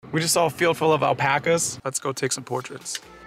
We just saw a field full of alpacas. Let's go take some portraits.